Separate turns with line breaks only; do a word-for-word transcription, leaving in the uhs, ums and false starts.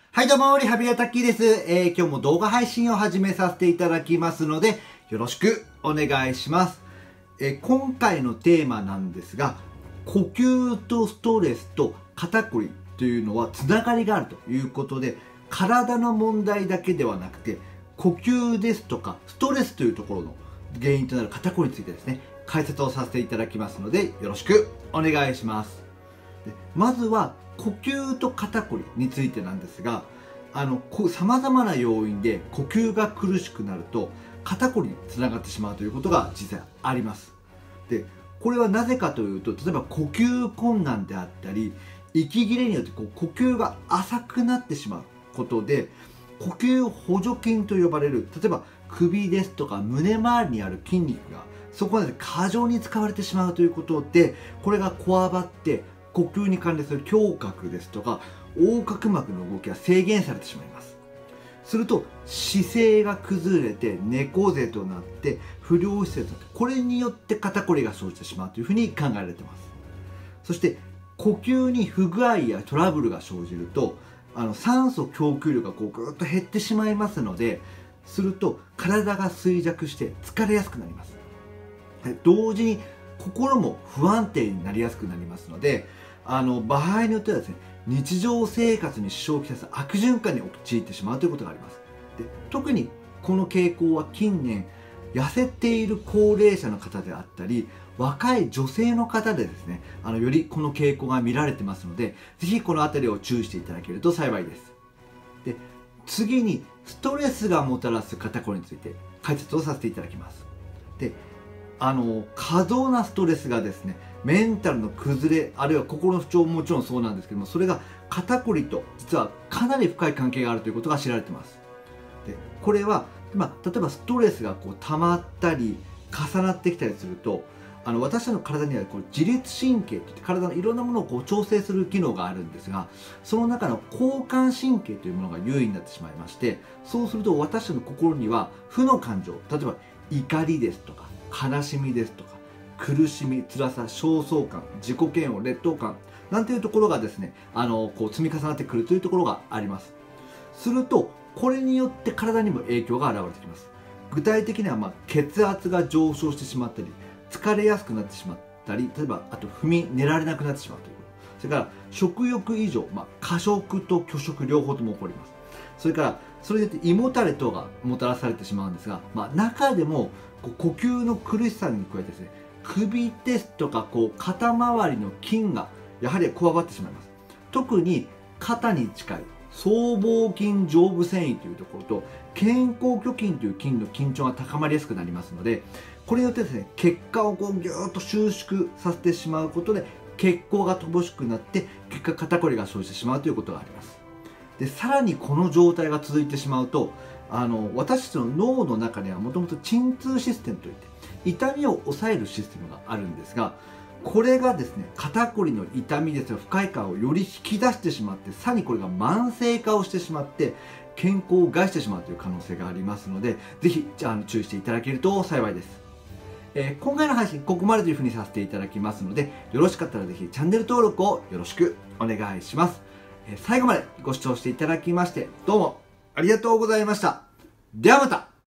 はいどうも、リハビリアタッキーです。えー、今日も動画配信を始めさせていただきますので、よろしくお願いします。えー、今回のテーマなんですが、呼吸とストレスと肩こりというのはつながりがあるということで、体の問題だけではなくて、呼吸ですとかストレスというところの原因となる肩こりについてですね、解説をさせていただきますので、よろしくお願いします。でまずは呼吸と肩こりについてなんですが、あのさまざまな要因で呼吸が苦しくなると肩こりにつながってしまうということが実際あります。でこれはなぜかというと、例えば呼吸困難であったり息切れによってこう呼吸が浅くなってしまうことで、呼吸補助筋と呼ばれる、例えば首ですとか胸周りにある筋肉がそこまで過剰に使われてしまうということで、これがこわばって呼吸に関連する胸郭ですとか横隔膜の動きが制限されてしまいます。すると姿勢が崩れて猫背となって不良姿勢となって、これによって肩こりが生じてしまうというふうに考えられています。そして呼吸に不具合やトラブルが生じると、あの酸素供給量がこうぐっと減ってしまいますので、すると体が衰弱して疲れやすくなります。同時に心も不安定になりやすくなりますので、あの場合によってはですね、日常生活に支障をきたす悪循環に陥ってしまうということがあります。で特にこの傾向は近年痩せている高齢者の方であったり若い女性の方でですね、あのよりこの傾向が見られてますので、ぜひこの辺りを注意していただけると幸いです。で次にストレスがもたらす肩こりについて解説をさせていただきます。であの過剰なストレスがですね、メンタルの崩れあるいは心の不調ももちろんそうなんですけども、それが肩こりと実はかなり深い関係があるということが知られています。でこれは、まあ、例えばストレスがこう溜まったり重なってきたりすると、あの私たちの体にはこう自律神経といって体のいろんなものをこう調整する機能があるんですが、その中の交感神経というものが優位になってしまいまして、そうすると私たちの心には負の感情、例えば怒りですとか悲しみですとか苦しみ、辛さ、焦燥感、自己嫌悪、劣等感なんていうところがですね、あのこう積み重なってくるというところがあります。するとこれによって体にも影響が現れてきます。具体的には、まあ、血圧が上昇してしまったり疲れやすくなってしまったり、例えばあと踏み寝られなくなってしまうということ、それから食欲異常、まあ、過食と拒食両方とも起こります。それからそれによって胃もたれ等がもたらされてしまうんですが、まあ、中でもこう呼吸の苦しさに加えてですね、首ですとかこう肩周りの筋がやはりこわばってしまいます。特に肩に近い僧帽筋上部線維というところと肩甲虚筋という筋の緊張が高まりやすくなりますので、これによってですね、血管をこうギューッと収縮させてしまうことで血行が乏しくなって結果肩こりが生じてしまうということがあります。でさらにこの状態が続いてしまうと、あの私たちの脳の中にはもともと鎮痛システムといって痛みを抑えるシステムがあるんですが、これがですね、肩こりの痛みですとか不快感をより引き出してしまって、さらにこれが慢性化をしてしまって健康を害してしまうという可能性がありますので、ぜひあの注意していただけると幸いです。えー、今回の配信ここまでというふうにさせていただきますので、よろしかったらぜひチャンネル登録をよろしくお願いします。えー、最後までご視聴していただきましてどうもありがとうございました。ではまた。